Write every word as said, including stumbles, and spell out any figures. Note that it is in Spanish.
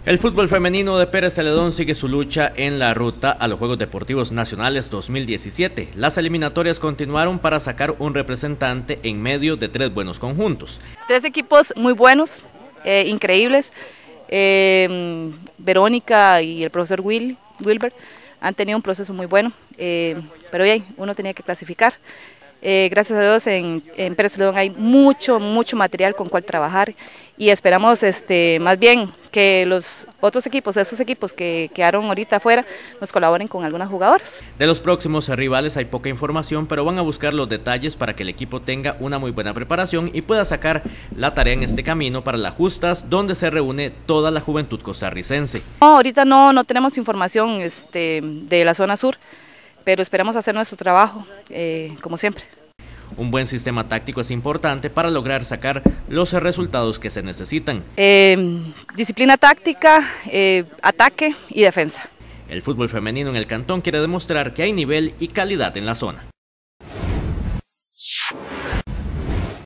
El fútbol femenino de Pérez Celedón sigue su lucha en la ruta a los Juegos Deportivos Nacionales dos mil diecisiete. Las eliminatorias continuaron para sacar un representante en medio de tres buenos conjuntos. Tres equipos muy buenos, eh, increíbles. Eh, Verónica y el profesor Will, Wilber han tenido un proceso muy bueno, eh, pero bien, uno tenía que clasificar. Eh, gracias a Dios en, en Pérez Celedón hay mucho, mucho material con cual trabajar y esperamos este, más bien que los otros equipos, esos equipos que quedaron ahorita afuera, nos colaboren con algunas jugadoras. De los próximos rivales hay poca información, pero van a buscar los detalles para que el equipo tenga una muy buena preparación y pueda sacar la tarea en este camino para las justas, donde se reúne toda la juventud costarricense. No, ahorita no, no tenemos información este, de la zona sur, pero esperamos hacer nuestro trabajo, eh, como siempre. Un buen sistema táctico es importante para lograr sacar los resultados que se necesitan. Eh, disciplina táctica, eh, ataque y defensa. El fútbol femenino en el cantón quiere demostrar que hay nivel y calidad en la zona.